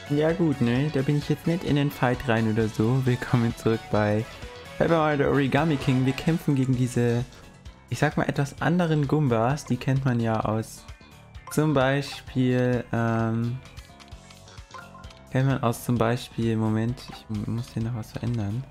Ja gut, ne? Da bin ich jetzt nicht in den Fight rein oder so. Willkommen zurück bei Paper Mario Origami King. Wir kämpfen gegen diese, ich sag mal, etwas anderen Gumbas. Die kennt man ja aus zum Beispiel, Moment, ich muss hier noch was verändern.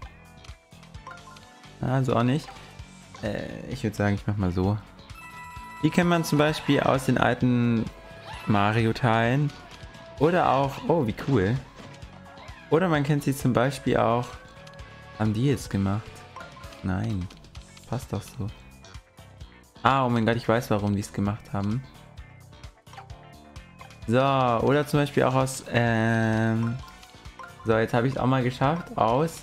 Also auch nicht. Ich würde sagen, ich mach mal so. Die kennt man zum Beispiel aus den alten Mario-Teilen. Oder auch, oh wie cool. Oder man kennt sie zum Beispiel auch, haben die jetzt gemacht? Nein, passt doch so. Ah, oh mein Gott, ich weiß, warum die es gemacht haben. So, oder zum Beispiel auch aus, so, jetzt habe ich es auch mal geschafft, aus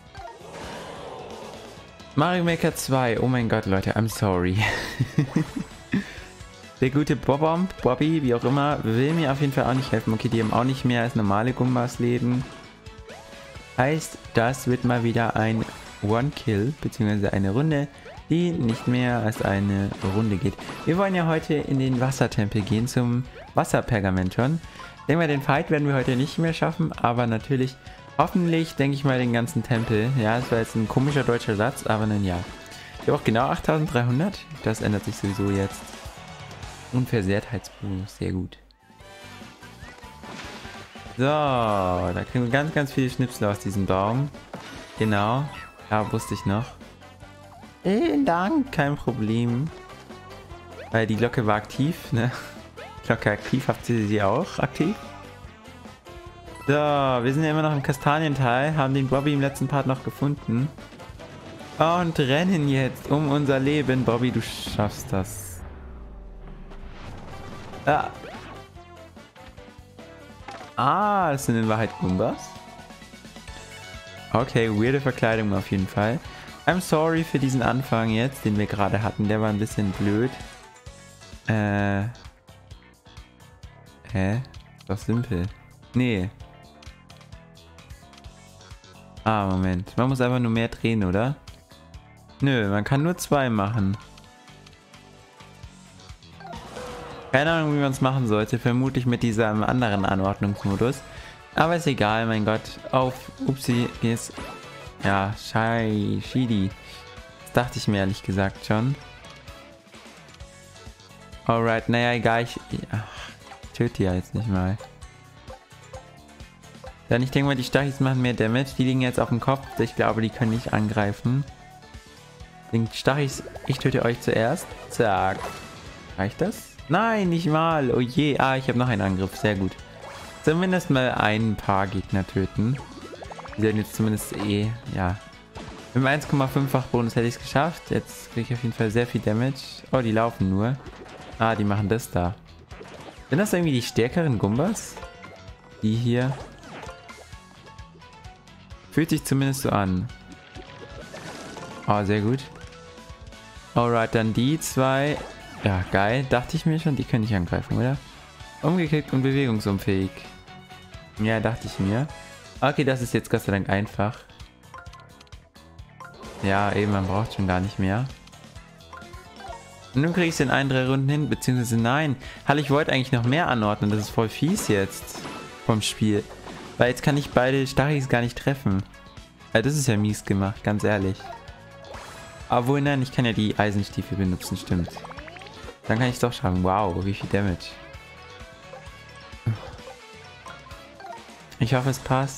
Mario Maker 2. Oh mein Gott, Leute, I'm sorry. Der gute Bobby, wie auch immer, will mir auf jeden Fall auch nicht helfen. Okay, die haben auch nicht mehr als normale Gumbas Leben. Heißt, das wird mal wieder ein One-Kill, beziehungsweise eine Runde, die nicht mehr als eine Runde geht. Wir wollen ja heute in den Wassertempel gehen, zum Wasserpergamenton. Ich denke mal, den Fight werden wir heute nicht mehr schaffen, aber natürlich, hoffentlich, denke ich mal, den ganzen Tempel. Ja, das war jetzt ein komischer deutscher Satz, aber nun ja. Ich habe auch genau 8300, das ändert sich sowieso jetzt. Unversehrtheitsbonus, sehr gut. So, da kriegen wir ganz, ganz viele Schnipsel aus diesem Baum. Genau, ja, wusste ich noch. Vielen Dank, kein Problem. Weil die Glocke war aktiv, ne? Glocke aktiv, habt ihr sie auch aktiv? So, wir sind ja immer noch im Kastaniental, haben den Bobby im letzten Part noch gefunden. Und rennen jetzt um unser Leben. Bobby, du schaffst das. Das sind in Wahrheit Gumbas. Okay, weirde Verkleidung auf jeden Fall. I'm sorry für diesen Anfang jetzt, den wir gerade hatten. Der war ein bisschen blöd. Ist doch simpel. Nee. Moment. Man muss einfach nur mehr drehen, oder? Nö, man kann nur 2 machen. Keine Ahnung, wie man es machen sollte. Vermutlich mit diesem anderen Anordnungsmodus. Aber ist egal, mein Gott. Upsi, ist... Ja, Shidi. Das dachte ich mir ehrlich gesagt schon. Alright, naja, egal. Ich töte die ja jetzt nicht mal. Dann, ich denke mal, die Stachis machen mehr Damage. Die liegen jetzt auf dem Kopf. Ich glaube, die können nicht angreifen. Den Stachis, ich töte euch zuerst. Zack. Reicht das? Nein, nicht mal. Oh je. Ich habe noch einen Angriff. Sehr gut. Zumindest mal ein paar Gegner töten. Die sind jetzt zumindest ja. Mit dem 1,5-fach Bonus hätte ich es geschafft. Jetzt kriege ich auf jeden Fall sehr viel Damage. Oh, die laufen nur. Die machen das da. Sind das irgendwie die stärkeren Gumbas? Die hier. Fühlt sich zumindest so an. Sehr gut. Alright, dann die 2. Ja, geil. Dachte ich mir schon, die können nicht angreifen, oder? Umgeklickt und bewegungsunfähig. Ja, dachte ich mir. Okay, das ist jetzt Gott sei Dank einfach. Ja, eben, man braucht schon gar nicht mehr. Und nun kriege ich es in 1-3 Runden hin, beziehungsweise nein. Hallo, ich wollte eigentlich noch mehr anordnen. Das ist voll fies jetzt vom Spiel. Weil jetzt kann ich beide Stachis gar nicht treffen. Das ist ja mies gemacht, ganz ehrlich. Obwohl, nein, ich kann ja die Eisenstiefel benutzen, stimmt. Dann kann ich es doch schaffen. Wow, wie viel Damage. Ich hoffe, es passt.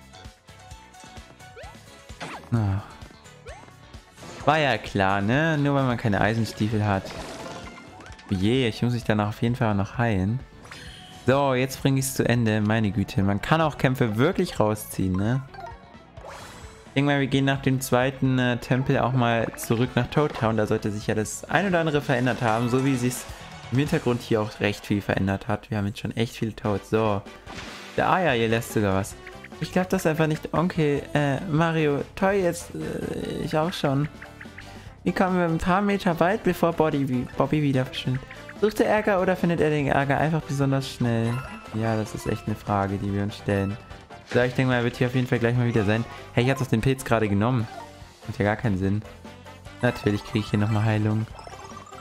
War ja klar, ne? Nur weil man keine Eisenstiefel hat. Je, ich muss mich danach auf jeden Fall auch noch heilen. So, jetzt bringe ich es zu Ende. Meine Güte, man kann auch Kämpfe wirklich rausziehen, ne? Ich denke mal, wir gehen nach dem zweiten Tempel auch mal zurück nach Toad Town. Da sollte sich ja das ein oder andere verändert haben, so wie sich im Hintergrund hier auch recht viel verändert hat. Wir haben jetzt schon echt viele Toads. So. Ja, hier lässt sogar was. Ich glaube das einfach nicht. Okay, Mario, toll jetzt. Ich auch schon. Wie kommen wir ein paar Meter weit, bevor Bobby wieder verschwindet? Sucht er Ärger oder findet er den Ärger einfach besonders schnell? Ja, das ist echt eine Frage, die wir uns stellen. So, ich denke mal, er wird hier auf jeden Fall gleich mal wieder sein. Hey, ich habe doch den Pilz gerade genommen. Hat ja gar keinen Sinn. Natürlich kriege ich hier nochmal Heilung.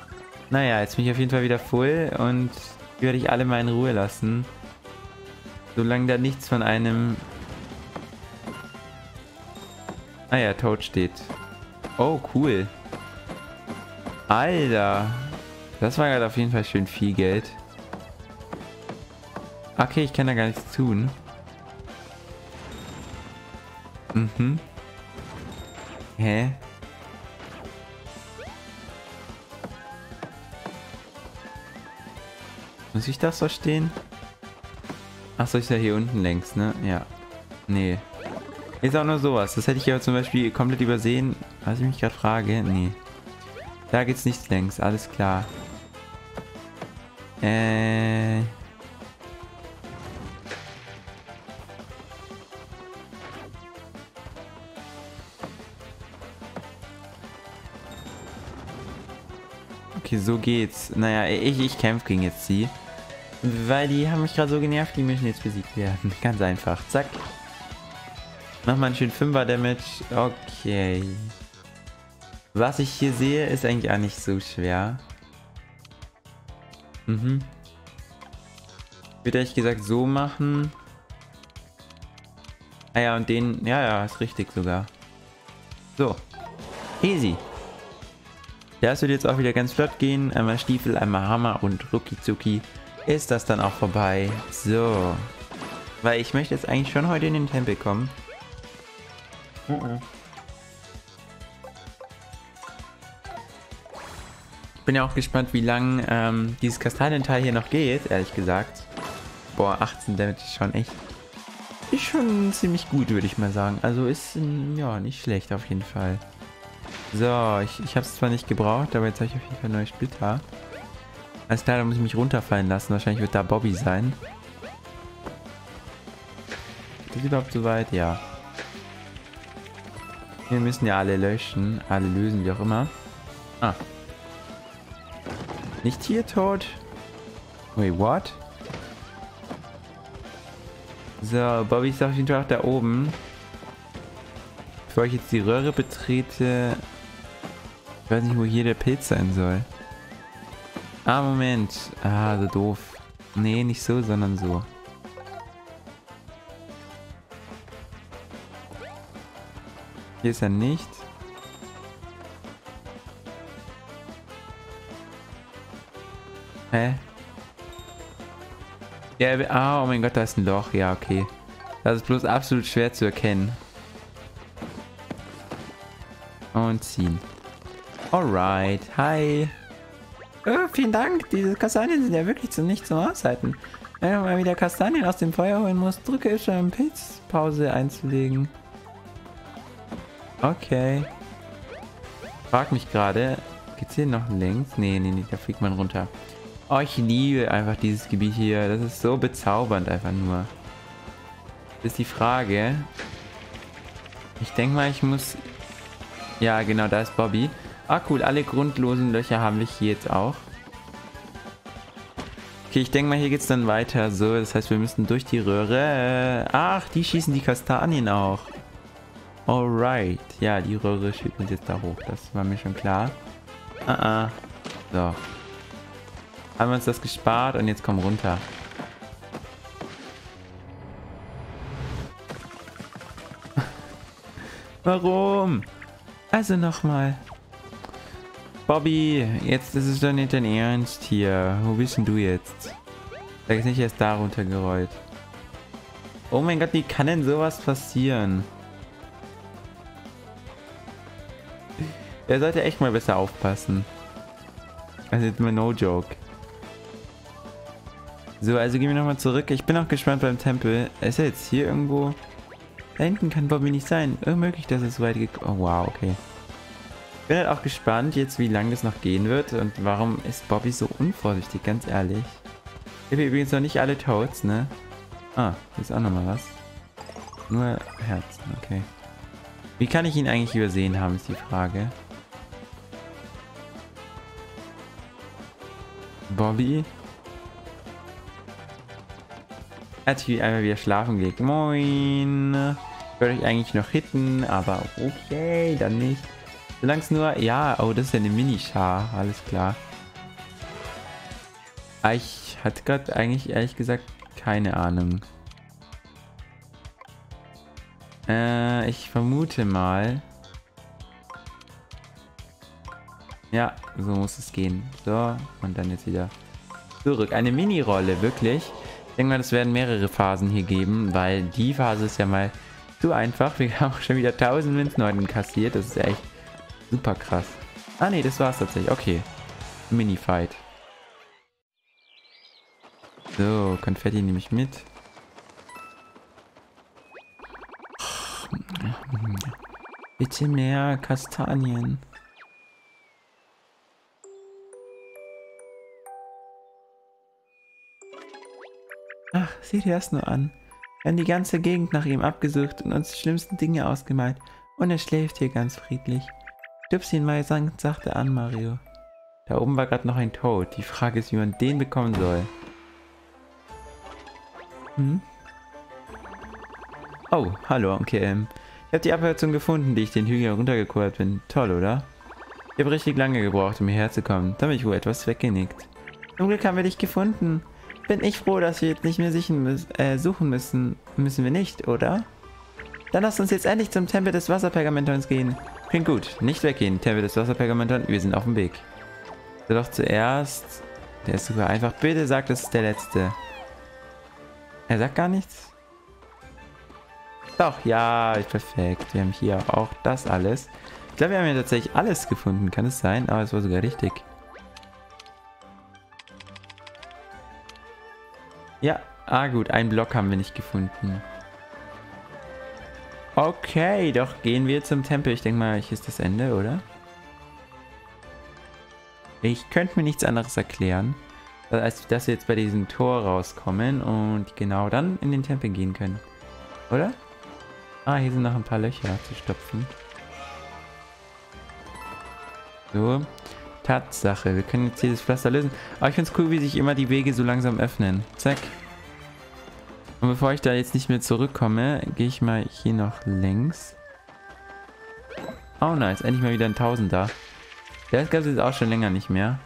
Naja, jetzt bin ich auf jeden Fall wieder voll und die werde ich alle mal in Ruhe lassen. Solange da nichts von einem... Ah ja, Toad steht. Oh, cool. Alter. Das war gerade auf jeden Fall schön viel Geld. Okay, ich kann da gar nichts tun. Mhm. Hä? Muss ich das verstehen? Achso, ist ja hier unten längs, ne? Ja. Nee. Ist auch nur sowas. Das hätte ich ja zum Beispiel komplett übersehen. Was ich mich gerade frage. Nee. Da geht's nicht längs. Alles klar. Okay, so geht's. Naja, ich kämpfe gegen jetzt sie. Weil die haben mich gerade so genervt, die müssen jetzt besiegt werden. Ganz einfach. Zack. Nochmal einen schönen 5er Damage. Okay. Was ich hier sehe, ist eigentlich auch nicht so schwer. Mhm. Ich würde ehrlich gesagt so machen. Ah ja, und den... Ja, ist richtig sogar. So. Easy. Das wird jetzt auch wieder ganz flott gehen. Einmal Stiefel, einmal Hammer und rucki ist das dann auch vorbei. So. Weil ich möchte jetzt eigentlich schon heute in den Tempel kommen. Ich bin ja auch gespannt, wie lang dieses Kastanienteil hier noch geht, ehrlich gesagt. Boah, 18 Damage ist schon echt... Ist schon ziemlich gut, würde ich mal sagen. Also ist, ja, nicht schlecht auf jeden Fall. So, ich habe es zwar nicht gebraucht, aber jetzt habe ich auf jeden Fall neue Splitter. Alles klar, da muss ich mich runterfallen lassen. Wahrscheinlich wird da Bobby sein. Ist das überhaupt soweit? Ja. Wir müssen ja alle löschen. Alle lösen, wie auch immer. Ah. Nicht hier tot. Wait, what? So, Bobby ist auf jeden Fall auch da oben. Bevor ich jetzt die Röhre betrete... Ich weiß nicht, wo hier der Pilz sein soll. Ah, Moment. Ah, so doof. Nee, nicht so, sondern so. Hier ist er nicht. Hä? Ja, ah, oh mein Gott, da ist ein Loch. Ja, okay. Das ist bloß absolut schwer zu erkennen. Und ziehen. Alright, hi. Vielen Dank, diese Kastanien sind ja wirklich nicht zum Aushalten. Wenn man mal wieder Kastanien aus dem Feuer holen muss, drücke ich schon Pilzpause einzulegen. Okay. Frag mich gerade, geht's hier noch links? Nee, da fliegt man runter. Oh, ich liebe einfach dieses Gebiet hier. Das ist so bezaubernd einfach nur. Das ist die Frage. Ich denke mal, ich muss... Ja, genau, da ist Bobby. Ah, cool. Alle grundlosen Löcher haben wir hier jetzt auch. Okay, ich denke mal, hier geht's dann weiter. So, das heißt, wir müssen durch die Röhre. Ach, die schießen die Kastanien auch. Alright. Ja, die Röhre schiebt uns jetzt da hoch. Das war mir schon klar. So. Haben wir uns das gespart und jetzt komm runter. Warum? Also nochmal. Bobby, jetzt ist es doch nicht dein Ernst hier. Wo bist denn du jetzt? Sag jetzt nicht, er ist da runtergerollt. Oh mein Gott, wie kann denn sowas passieren? Er sollte echt mal besser aufpassen. Also jetzt mal no joke. So, also gehen wir nochmal zurück. Ich bin auch gespannt beim Tempel. Ist er jetzt hier irgendwo? Da hinten kann Bobby nicht sein. Unmöglich, dass es so weit geht. Oh wow, okay. Ich bin halt auch gespannt jetzt, wie lange das noch gehen wird. Und warum ist Bobby so unvorsichtig, ganz ehrlich. Ich habe übrigens noch nicht alle Toads, ne? Ah, hier ist auch nochmal was. Nur Herzen, okay. Wie kann ich ihn eigentlich übersehen haben, ist die Frage. Bobby? Er hat sich einmal wieder schlafen gelegt. Moin. Ich wollte euch eigentlich noch hitten, aber okay, dann nicht. Solange es nur... Ja, oh, das ist ja eine Minischar. Alles klar. Ich hatte gerade eigentlich ehrlich gesagt keine Ahnung. Ich vermute mal. Ja, so muss es gehen. So, und dann jetzt wieder zurück. Eine Mini-Rolle, wirklich. Ich denke mal, das werden mehrere Phasen hier geben, weil die Phase ist ja mal zu einfach. Wir haben auch schon wieder 1000 Münzen kassiert. Das ist ja echt super krass. Ah nee, das war's tatsächlich. Okay. Mini-Fight. So, Konfetti nehme ich mit. Bitte mehr Kastanien. Ach, sieh dir das nur an. Wir haben die ganze Gegend nach ihm abgesucht und uns die schlimmsten Dinge ausgemalt. Und er schläft hier ganz friedlich. Stupst ihn mal sachte an, Mario. Da oben war gerade noch ein Toad. Die Frage ist, wie man den bekommen soll. Hm? Oh, hallo, Onkel M. Ich habe die Abkürzung gefunden, die ich den Hügel runtergekurbelt bin. Toll, oder? Ich habe richtig lange gebraucht, um hierher zu kommen. Da bin ich wohl etwas weggenickt. Zum Glück haben wir dich gefunden. Bin ich froh, dass wir jetzt nicht mehr suchen müssen. Müssen wir nicht, oder? Dann lasst uns jetzt endlich zum Tempel des Wasserpergamentons gehen. Klingt gut. Nicht weggehen. Tempel des Wasserpergamenton. Wir sind auf dem Weg. So, doch zuerst... Der ist sogar einfach. Bitte sagt, das ist der letzte. Er sagt gar nichts? Doch, ja, perfekt. Wir haben hier auch das alles. Ich glaube, wir haben ja tatsächlich alles gefunden. Kann es sein? Aber es war sogar richtig. Ja, gut. Einen Block haben wir nicht gefunden. Okay, doch gehen wir zum Tempel. Ich denke mal, hier ist das Ende, oder? Ich könnte mir nichts anderes erklären, als dass wir jetzt bei diesem Tor rauskommen und genau dann in den Tempel gehen können. Oder? Ah, hier sind noch ein paar Löcher zu stopfen. So. Tatsache, wir können jetzt hier das Pflaster lösen. Aber ich finde es cool, wie sich immer die Wege so langsam öffnen. Zack. Und bevor ich da jetzt nicht mehr zurückkomme, gehe ich mal hier noch längs. Oh nice, endlich mal wieder ein Tausender. Das gab es jetzt auch schon länger nicht mehr.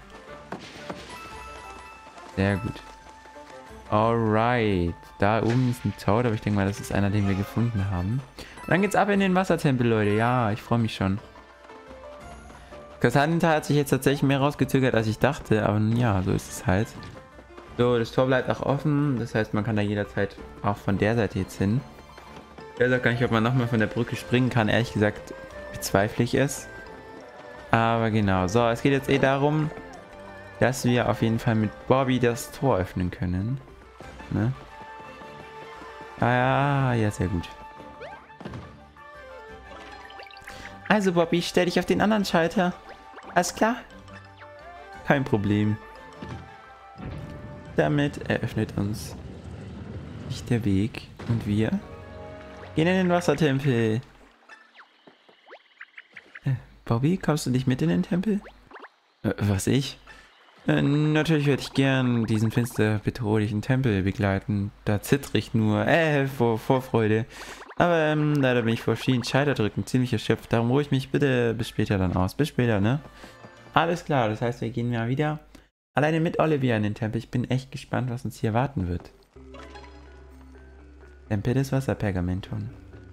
Sehr gut. Alright. Da oben ist ein Toad, aber ich denke mal, das ist einer, den wir gefunden haben. Und dann geht's ab in den Wassertempel, Leute. Ja, ich freue mich schon. Kastanental hat sich jetzt tatsächlich mehr rausgezögert, als ich dachte, aber ja, so ist es halt. So, das Tor bleibt auch offen, das heißt, man kann da jederzeit auch von der Seite jetzt hin. Ich weiß auch gar nicht, ob man nochmal von der Brücke springen kann, ehrlich gesagt bezweifle ich es. Aber genau, so, es geht jetzt darum, dass wir auf jeden Fall mit Bobby das Tor öffnen können. Ne? Ah, ja, sehr gut. Also Bobby, stell dich auf den anderen Schalter. Alles klar? Kein Problem. Damit eröffnet uns sich der Weg und wir gehen in den Wassertempel. Bobby, kommst du nicht mit in den Tempel? Was, ich? Natürlich würde ich gern diesen finster bedrohlichen Tempel begleiten. Da zittere ich nur vor Vorfreude. Aber leider bin ich vor vielen Scheiterdrücken ziemlich erschöpft. Darum ruhe ich mich bitte bis später dann aus. Bis später, ne? Alles klar, das heißt, wir gehen mal wieder alleine mit Olivia in den Tempel. Ich bin echt gespannt, was uns hier warten wird. Tempel des Wasserpergamenton.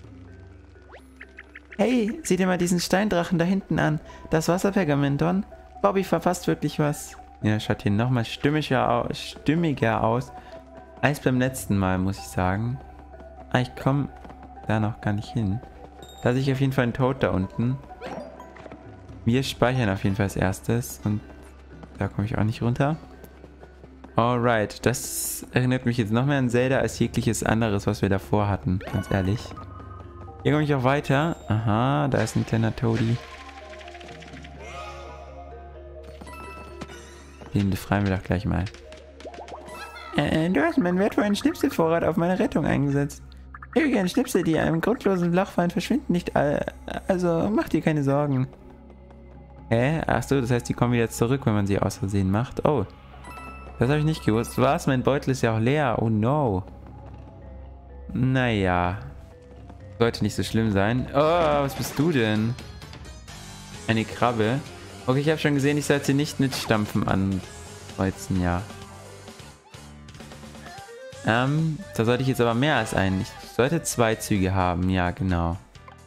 Hey, sieh dir mal diesen Steindrachen da hinten an. Das Wasserpergamenton. Bobby verpasst wirklich was. Ja, schaut hier nochmal stimmiger aus als beim letzten Mal, muss ich sagen. Ah, ich komme da noch gar nicht hin. Da sehe ich auf jeden Fall einen Toad da unten. Wir speichern auf jeden Fall als erstes. Und da komme ich auch nicht runter. Alright, das erinnert mich jetzt noch mehr an Zelda als jegliches anderes, was wir davor hatten. Ganz ehrlich. Hier komme ich auch weiter. Aha, da ist ein kleiner Toadie. Den befreien wir doch gleich mal. Du hast meinen wertvollen Schnipselvorrat auf meine Rettung eingesetzt. Ewige Schnipsel, die einem grundlosen Loch fallen, verschwinden nicht. Also mach dir keine Sorgen. Hä? Achso, das heißt, die kommen wieder zurück, wenn man sie aus Versehen macht. Oh. Das habe ich nicht gewusst. Was? Mein Beutel ist ja auch leer. Oh no. Naja. Sollte nicht so schlimm sein. Oh, was bist du denn? Eine Krabbe. Okay, ich habe schon gesehen, ich sollte nicht mit Stampfen ankreuzen, ja. Da sollte ich jetzt aber mehr als einen. Ich sollte 2 Züge haben. Ja, genau.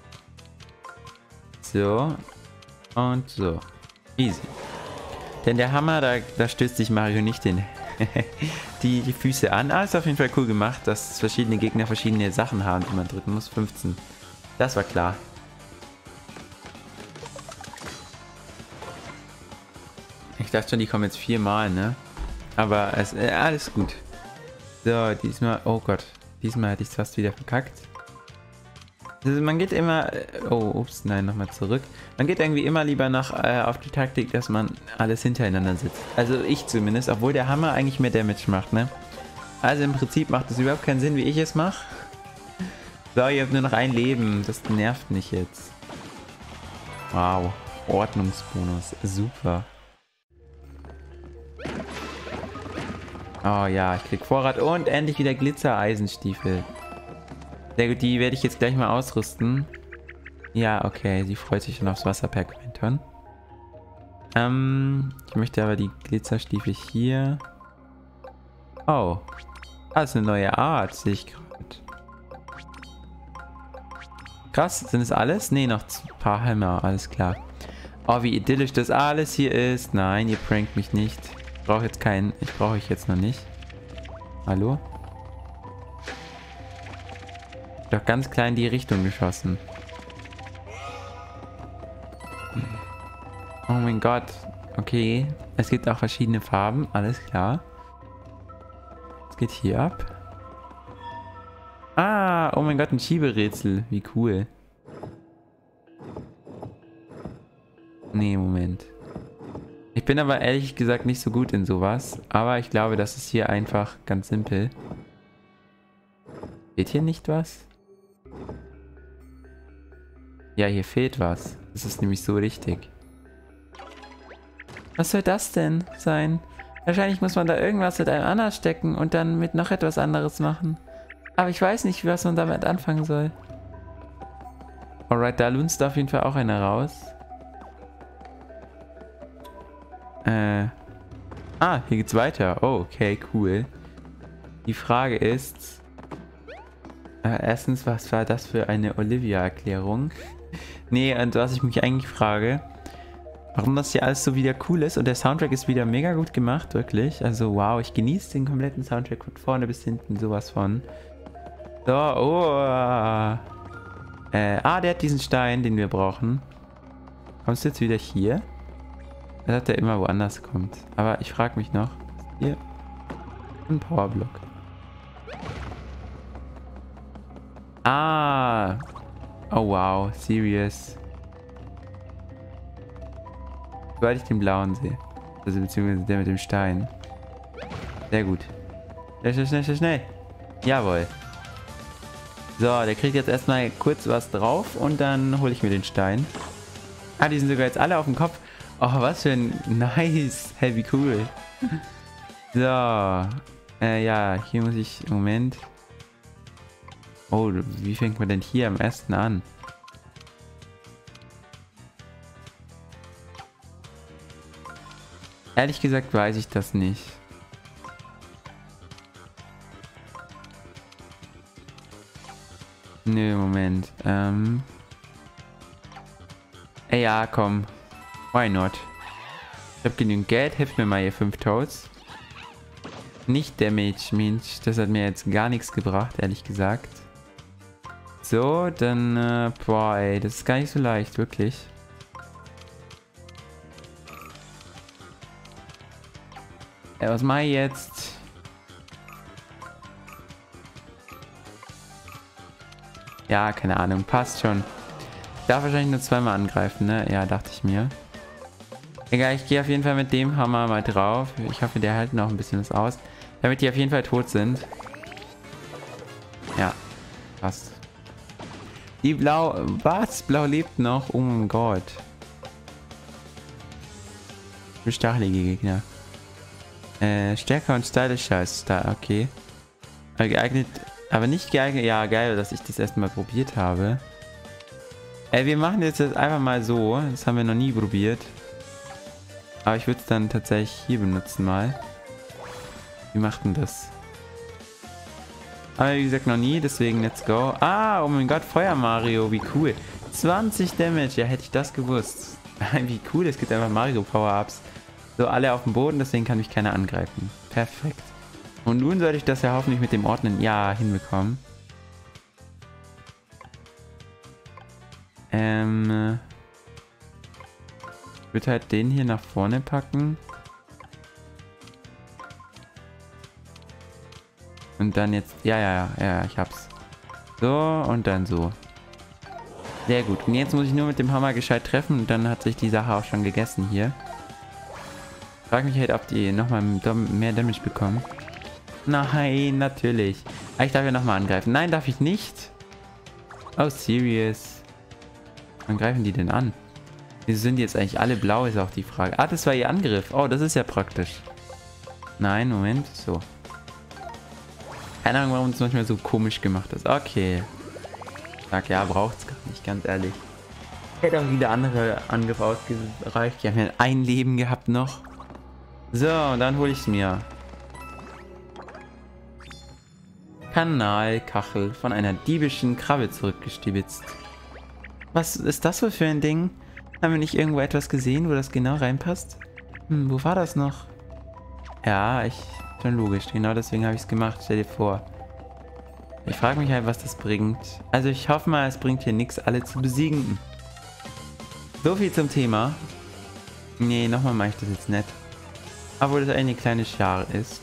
So. Und so. Easy. Denn der Hammer, da stößt sich Mario nicht die Füße an. Ah, ist auf jeden Fall cool gemacht, dass verschiedene Gegner verschiedene Sachen haben, die man drücken muss. 15. Das war klar. Ich dachte schon, die kommen jetzt 4-mal, ne? Aber es alles gut. So, diesmal... Oh Gott. Diesmal hätte ich es fast wieder verkackt. Also man geht immer... Oh, ups, nein, nochmal zurück. Man geht irgendwie immer lieber auf die Taktik, dass man alles hintereinander sitzt. Also ich zumindest, obwohl der Hammer eigentlich mehr Damage macht, ne? Also im Prinzip macht es überhaupt keinen Sinn, wie ich es mache. So, ihr habt nur noch ein Leben. Das nervt mich jetzt. Wow. Ordnungsbonus. Super. Oh ja, ich krieg Vorrat und endlich wieder Glitzer-Eisenstiefel. Sehr gut, die werde ich jetzt gleich mal ausrüsten. Ja, okay, sie freut sich schon aufs Wasserperk Quenton. Ich möchte aber die Glitzerstiefel hier. Oh. Das ist eine neue Art, sehe ich gerade. Krass, sind es alles? Ne, noch ein paar Hämmer, alles klar. Oh, wie idyllisch das alles hier ist. Nein, ihr prankt mich nicht. Ich brauche jetzt keinen. Ich brauche ich jetzt noch nicht. Hallo? Doch ganz klein in die Richtung geschossen. Oh mein Gott. Okay. Es gibt auch verschiedene Farben. Alles klar. Was geht hier ab? Ah, oh mein Gott, ein Schieberätsel. Wie cool. Nee, Moment. Ich bin aber ehrlich gesagt nicht so gut in sowas. Aber ich glaube, das ist hier einfach ganz simpel. Steht hier nicht was? Ja, hier fehlt was. Das ist nämlich so richtig. Was soll das denn sein? Wahrscheinlich muss man da irgendwas mit einem anders stecken und dann mit noch etwas anderes machen. Aber ich weiß nicht, was man damit anfangen soll. Alright, da lunzt auf jeden Fall auch einer raus. Ah, hier geht's weiter. Oh, okay, cool. Die Frage ist... erstens, was war das für eine Olivia-Erklärung? Nee, und was ich mich eigentlich frage, warum das hier alles so wieder cool ist und der Soundtrack ist wieder mega gut gemacht, wirklich. Also wow, ich genieße den kompletten Soundtrack von vorne bis hinten, sowas von. So, oh. Der hat diesen Stein, den wir brauchen. Kommst du jetzt wieder hier? Er sagt, der immer woanders kommt. Aber ich frage mich noch. Hier. Ein Powerblock. Ah. Oh wow, serious. Sobald ich den blauen sehe. Also beziehungsweise der mit dem Stein. Sehr gut. Schnell, schnell, schnell, schnell, schnell. Jawohl. So, der kriegt jetzt erstmal kurz was drauf und dann hole ich mir den Stein. Ah, die sind sogar jetzt alle auf dem Kopf. Oh, was für ein nice. Hey, wie cool. So. Ja, hier muss ich... Moment. Oh, wie fängt man denn hier am ersten an? Ehrlich gesagt weiß ich das nicht. Nö, Moment. Ja, komm. Why not? Ich habe genügend Geld. Hilft mir mal hier 5 Toads. Nicht Damage, Mensch. Das hat mir jetzt gar nichts gebracht, ehrlich gesagt. So, dann... boah, ey. Das ist gar nicht so leicht, wirklich. Was mache ich jetzt? Ja, keine Ahnung. Passt schon. Ich darf wahrscheinlich nur zweimal angreifen, ne? Ja, dachte ich mir. Egal, ich gehe auf jeden Fall mit dem Hammer mal drauf. Ich hoffe, der hält noch ein bisschen was aus. Damit die auf jeden Fall tot sind. Ja, passt. Die Blau... Was? Blau lebt noch? Oh mein Gott. Für stachelige Gegner. Stärker und stylischer ist da, okay. Aber geeignet, aber nicht geeignet. Ja, geil, dass ich das erstmal probiert habe. Wir machen jetzt einfach mal so. Das haben wir noch nie probiert. Aber ich würde es dann tatsächlich hier benutzen mal. Wie macht denn das? Aber wie gesagt, noch nie, deswegen let's go. Ah, oh mein Gott, Feuer Mario, wie cool. 20 Damage, ja, hätte ich das gewusst. Wie cool, es gibt einfach Mario Power-Ups. So, alle auf dem Boden, deswegen kann mich keiner angreifen. Perfekt. Und nun sollte ich das ja hoffentlich mit dem Ordnen, ja, hinbekommen. Ich würde halt den hier nach vorne packen. Und dann jetzt, ja, ich hab's. So, und dann so. Sehr gut. Und jetzt muss ich nur mit dem Hammer gescheit treffen und dann hat sich die Sache auch schon gegessen hier. Frag mich halt, ob die nochmal mehr Damage bekommen. Nein, natürlich. Ah, ich darf ja nochmal angreifen. Nein, darf ich nicht. Oh, serious. Wann greifen die denn an? Wieso sind die jetzt eigentlich alle blau, ist auch die Frage. Ah, das war ihr Angriff. Oh, das ist ja praktisch. Nein, Moment. So. Keine Ahnung, warum es manchmal so komisch gemacht ist. Okay. Sag ja, braucht's gar nicht, ganz ehrlich. Hätte auch wieder andere Angriffe ausgereicht. Die haben ja ein Leben gehabt noch. So, und dann hole ich es mir. Kanalkachel von einer diebischen Krabbe zurückgestibitzt. Was ist das wohl für ein Ding? Haben wir nicht irgendwo etwas gesehen, wo das genau reinpasst? Wo war das noch? Ja, schon logisch. Genau deswegen habe ich es gemacht. Stell dir vor. Ich frage mich halt, was das bringt. Also ich hoffe mal, es bringt hier nichts, alle zu besiegen. So viel zum Thema. Nee, nochmal mache ich das jetzt nicht. Obwohl das eine kleine Schar ist.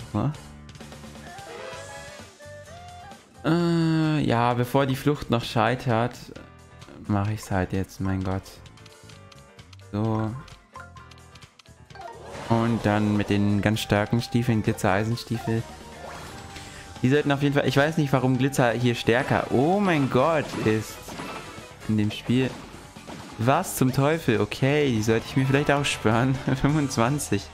Ja, bevor die Flucht noch scheitert, mache ich es halt jetzt, mein Gott. So. Und dann mit den ganz starken Stiefeln, Glitzer-Eisenstiefel. Die sollten auf jeden Fall... Ich weiß nicht, warum Glitzer hier stärker... Oh mein Gott, ist in dem Spiel... Was zum Teufel? Okay, die sollte ich mir vielleicht auch sparen. 25.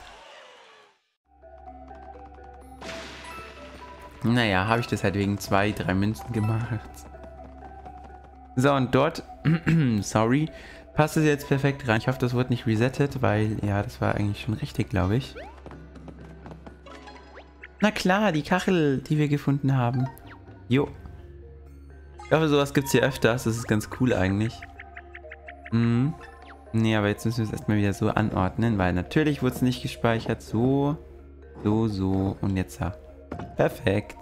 Naja, habe ich das halt wegen 2, 3 Münzen gemacht. So, und dort... sorry. Passt es jetzt perfekt rein. Ich hoffe, das wird nicht resettet, weil... Ja, das war eigentlich schon richtig, glaube ich. Na klar, die Kachel, die wir gefunden haben. Jo. Ich hoffe, sowas gibt es hier öfters. Das ist ganz cool eigentlich. Nee, aber jetzt müssen wir es erstmal wieder so anordnen, weil natürlich wurde es nicht gespeichert. So, so und jetzt ja. Perfekt.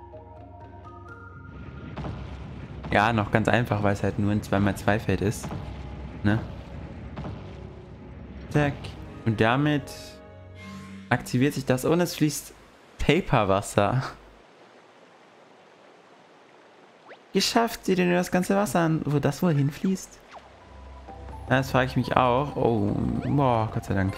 Ja, noch ganz einfach, weil es halt nur ein 2x2 Feld ist. Ne? Zack. Und damit aktiviert sich das und es fließt Paperwasser. Geschafft, sieh dir nur das ganze Wasser an, wo das wohl hinfließt. Ja, das frage ich mich auch. Oh, boah, Gott sei Dank.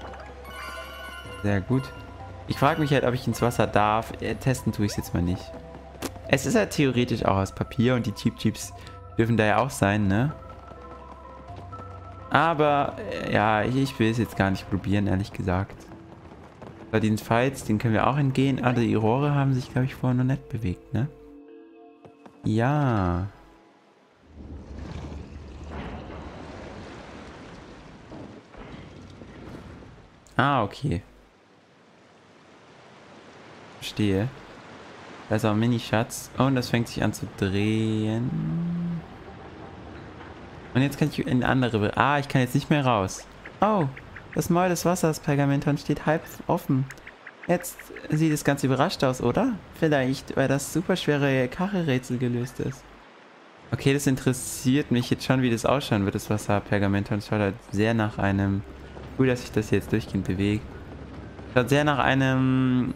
Sehr gut. Ich frage mich halt, ob ich ins Wasser darf. Testen tue ich es jetzt mal nicht. Es ist halt theoretisch auch aus Papier und die Cheap Cheeps dürfen da ja auch sein, ne? Aber, ja, ich will es jetzt gar nicht probieren, ehrlich gesagt. So, den Fights, den können wir auch entgehen. Aber die Rohre haben sich, glaube ich, vorher noch nicht bewegt, ne? Ja. Ah, okay. Verstehe. Da ist auch ein Mini-Schatz. Und das fängt sich an zu drehen. Und jetzt kann ich in andere... Ah, ich kann jetzt nicht mehr raus. Oh, das Maul des Wassers, Pergamenton, steht halb offen. Jetzt sieht es ganz überrascht aus, oder? Vielleicht, weil das super schwere Kachelrätsel gelöst ist. Okay, das interessiert mich jetzt schon, wie das ausschauen wird, das Wasser. Pergamenton schaut halt sehr nach einem... Cool, dass sich das jetzt durchgehend bewegt. Schaut sehr nach einem...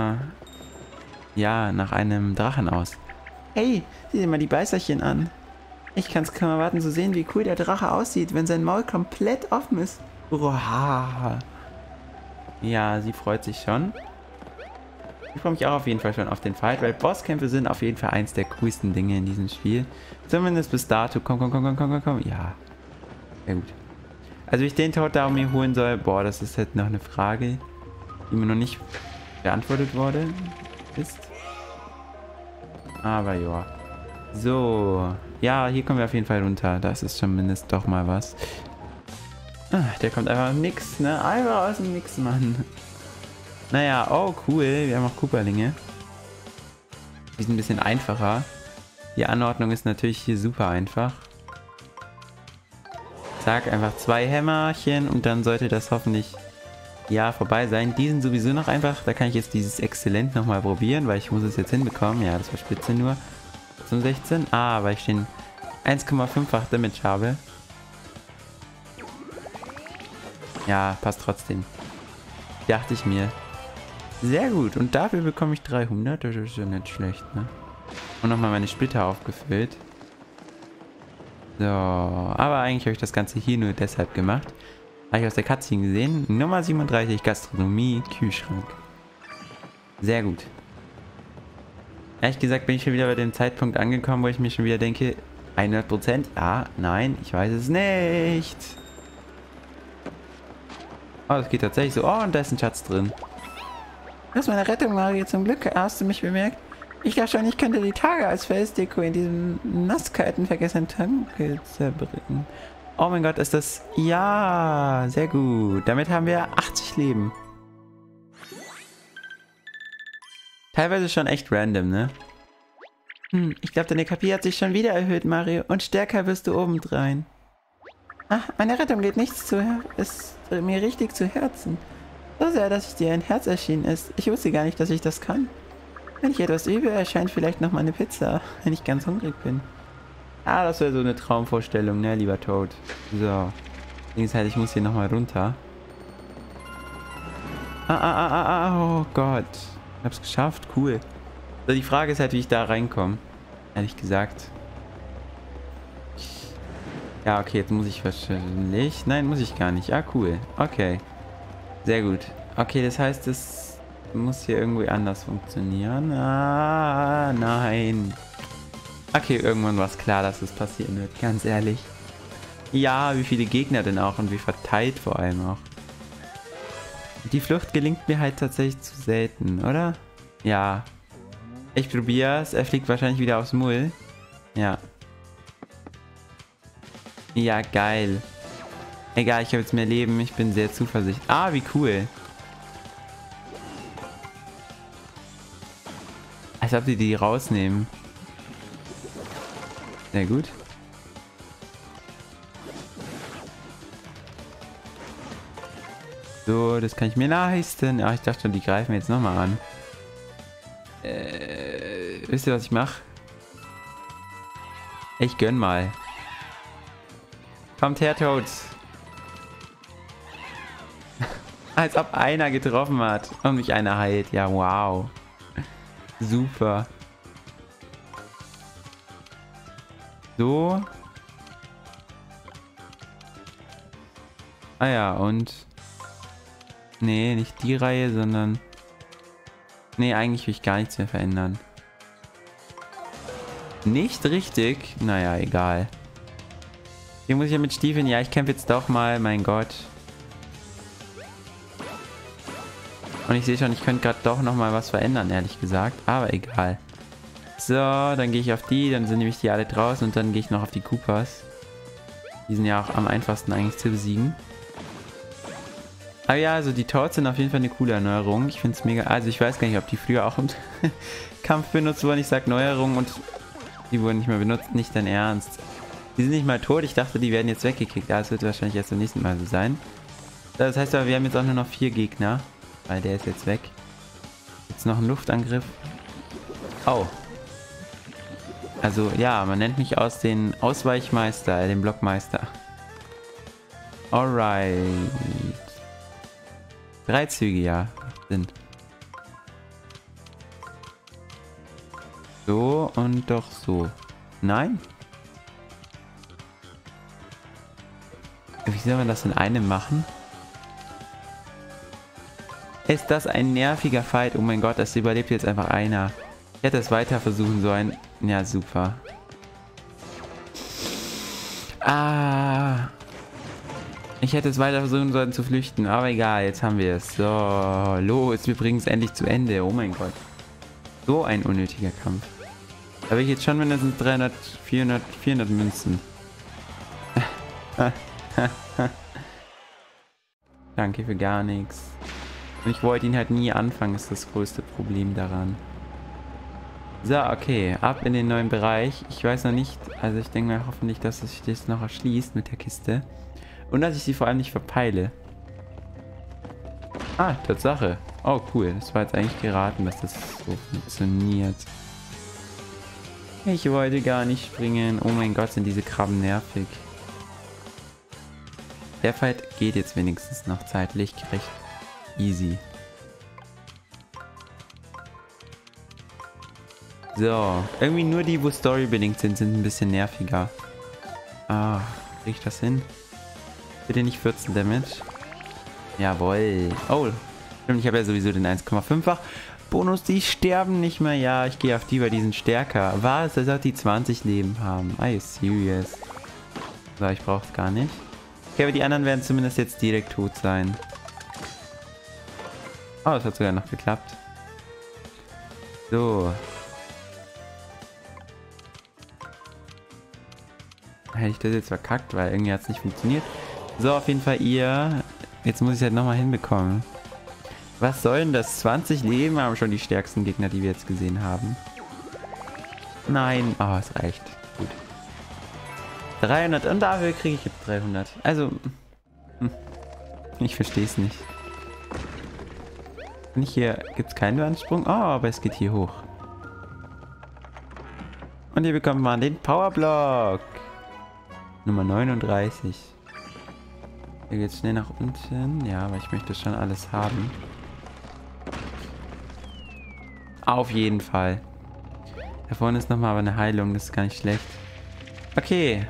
ja, nach einem Drachen aus. Hey, sieh dir mal die Beißerchen an. Ich kann es kaum erwarten zu sehen, wie cool der Drache aussieht, wenn sein Maul komplett offen ist. Boah. Ja, sie freut sich schon. Ich freue mich auch auf jeden Fall schon auf den Fight, weil Bosskämpfe sind auf jeden Fall eins der coolsten Dinge in diesem Spiel. Zumindest bis dato. Komm. Ja. Sehr gut. Also wie ich den Tod da mir holen soll, boah, das ist halt noch eine Frage, die mir noch nicht beantwortet wurde ist. Aber ja. So. Ja, hier kommen wir auf jeden Fall runter. Das ist zumindest doch mal was. Ah, der kommt einfach nix, ne? Einfach aus dem Nix, Mann. Naja, oh cool. Wir haben auch Cooperlinge. Die sind ein bisschen einfacher. Die Anordnung ist natürlich hier super einfach. Zack, einfach 2 Hämmerchen und dann sollte das hoffentlich, ja, vorbei sein. Die sind sowieso noch einfach. Da kann ich jetzt dieses Exzellent nochmal probieren, weil ich muss es jetzt hinbekommen. Ja, das war spitze nur. Zum 16. Ah, weil ich den 1,5-fach Damage habe. Ja, passt trotzdem. Dachte ich mir. Sehr gut. Und dafür bekomme ich 300. Das ist ja nicht schlecht, ne? Und nochmal meine Splitter aufgefüllt. So. Aber eigentlich habe ich das Ganze hier nur deshalb gemacht. Habe ich aus der Cutscene gesehen. Nummer 37, Gastronomie, Kühlschrank. Sehr gut. Ehrlich gesagt bin ich schon wieder bei dem Zeitpunkt angekommen, wo ich mir schon wieder denke, 100%? Ja, nein, ich weiß es nicht. Oh, das geht tatsächlich so. Oh, und da ist ein Schatz drin. Das ist meine Rettung, Mario. Zum Glück hast du mich bemerkt. Ich dachte schon, ich könnte die Tage als Felsdeko in diesem nasskalten, vergessenen Tempel zerbringen. Oh mein Gott, ist das... Ja, sehr gut. Damit haben wir 80 Leben. Teilweise schon echt random, ne? Ich glaube, deine KP hat sich schon wieder erhöht, Mario. Und stärker wirst du obendrein. Ach, meine Rettung geht nichts zu... ist mir richtig zu Herzen. So sehr, dass ich dir ein Herz erschienen ist. Ich wusste gar nicht, dass ich das kann. Wenn ich etwas übe, erscheint vielleicht noch mal eine Pizza, wenn ich ganz hungrig bin. Ah, das wäre so eine Traumvorstellung, ne, lieber Toad. So. Links halt, ich muss hier nochmal runter. Oh Gott. Ich hab's geschafft, cool. So, die Frage ist halt, wie ich da reinkomme. Ehrlich gesagt. Ja, okay, jetzt muss ich wahrscheinlich... Nein, muss ich gar nicht. Ah, cool. Okay. Sehr gut. Okay, das heißt, es muss hier irgendwie anders funktionieren. Ah, nein. Okay, irgendwann war es klar, dass es passieren wird. Ganz ehrlich. Ja, wie viele Gegner denn auch und wie verteilt vor allem auch. Die Flucht gelingt mir halt tatsächlich zu selten, oder? Ja. Ich probier's. Er fliegt wahrscheinlich wieder aufs Mull. Ja. Ja, geil. Egal, ich habe jetzt mehr Leben. Ich bin sehr zuversichtlich. Ah, wie cool. Als ob die rausnehmen. Sehr gut. So, das kann ich mir leisten. Ach, ich dachte schon, die greifen jetzt nochmal an. Wisst ihr, was ich mache? Ich gönn mal. Kommt her, Toads. Als ob einer getroffen hat und mich einer heilt. Ja, wow. Super. So. Ah ja, und... Nee, nicht die Reihe, sondern... Nee, eigentlich will ich gar nichts mehr verändern. Nicht richtig? Naja, egal. Hier muss ich ja mit Stiefeln... Ja, ich kämpfe jetzt doch mal, mein Gott. Und ich sehe schon, ich könnte gerade doch nochmal was verändern, ehrlich gesagt. Aber egal. So, dann gehe ich auf die, dann sind nämlich die alle draußen und dann gehe ich noch auf die Koopas. Die sind ja auch am einfachsten eigentlich zu besiegen. Aber ja, also die Toads sind auf jeden Fall eine coole Erneuerung. Ich finde es mega... Also ich weiß gar nicht, ob die früher auch im Kampf benutzt wurden. Ich sag Neuerung und die wurden nicht mehr benutzt. Nicht dein Ernst. Die sind nicht mal tot. Ich dachte, die werden jetzt weggekickt. Ja, das wird wahrscheinlich erst beim nächsten Mal so sein. Das heißt aber, wir haben jetzt auch nur noch 4 Gegner. Weil der ist jetzt weg. Jetzt noch ein Luftangriff. Oh. Also ja, man nennt mich aus den Ausweichmeister, den Blockmeister. Alright. 3 Züge, ja, sind. So und doch so. Nein? Wie soll man das in einem machen? Ist das ein nerviger Fight? Oh mein Gott, es überlebt jetzt einfach einer. Ich hätte es weiter versuchen sollen. Ja, super. Ah. Ich hätte es weiter versuchen sollen zu flüchten, aber egal, jetzt haben wir es. So, los, wir bringen es endlich zu Ende. Oh mein Gott. So ein unnötiger Kampf. Da will ich jetzt schon mindestens 300, 400 Münzen. Danke für gar nichts. Und ich wollte ihn halt nie anfangen, ist das größte Problem daran. So, okay. Ab in den neuen Bereich. Ich weiß noch nicht, also ich denke mal hoffentlich, dass sich das noch erschließt mit der Kiste. Und dass ich sie vor allem nicht verpeile. Ah, Tatsache. Oh, cool. Das war jetzt eigentlich geraten, dass das so funktioniert. Ich wollte gar nicht springen. Oh mein Gott, sind diese Krabben nervig. Der Fight geht jetzt wenigstens noch zeitlich recht easy. So, irgendwie nur die, wo storybedingt sind ein bisschen nerviger. Ah, krieg ich das hin? Bitte nicht 14 Damage. Jawohl. Oh, stimmt, ich habe ja sowieso den 1,5-fach. Bonus, die sterben nicht mehr. Ja, ich gehe auf die, weil die sind stärker. Was? Als ob die 20 Leben haben. Are you serious? So, ich brauche es gar nicht. Okay, aber die anderen werden zumindest jetzt direkt tot sein. Oh, das hat sogar noch geklappt. So. Hätte ich das jetzt verkackt, weil irgendwie hat es nicht funktioniert. So, auf jeden Fall ihr. Jetzt muss ich es halt nochmal hinbekommen. Was soll denn das? 20 Leben haben schon die stärksten Gegner, die wir jetzt gesehen haben. Nein. Oh, es reicht. Gut. 300 und dafür kriege ich jetzt 300. Also, ich verstehe es nicht. Und hier gibt es keinen Wandsprung. Oh, aber es geht hier hoch. Und hier bekommt man den Powerblock. Nummer 39. Hier geht's schnell nach unten. Ja, aber ich möchte schon alles haben. Auf jeden Fall. Da vorne ist nochmal aber eine Heilung. Das ist gar nicht schlecht. Okay.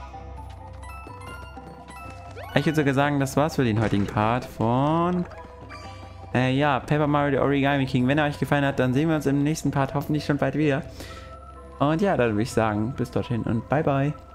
Ich würde sogar sagen, das war's für den heutigen Part von... ja, Paper Mario The Origami King. Wenn er euch gefallen hat, dann sehen wir uns im nächsten Part hoffentlich schon bald wieder. Und ja, dann würde ich sagen, bis dorthin und bye bye.